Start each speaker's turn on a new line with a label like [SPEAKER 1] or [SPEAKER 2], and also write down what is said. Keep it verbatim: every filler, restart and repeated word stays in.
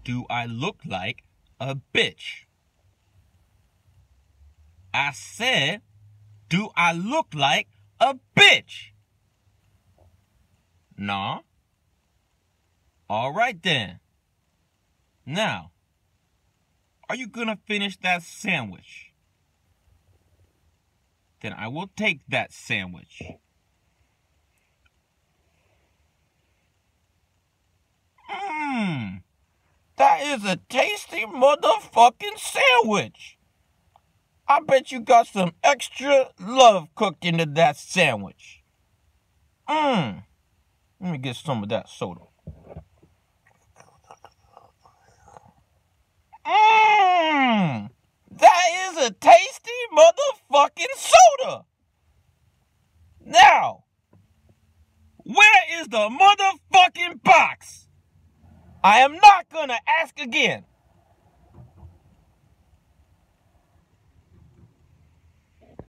[SPEAKER 1] Do I look like a bitch? I said, do I look like a bitch? Nah. All right then. Now, are you gonna finish that sandwich? Then I will take that sandwich. Mmm. That is a tasty motherfucking sandwich. I bet you got some extra love cooked into that sandwich. Mmm. Let me get some of that soda. Mmm. That is a tasty motherfucking soda. Now, where is the motherfucking box? I am not gonna ask again.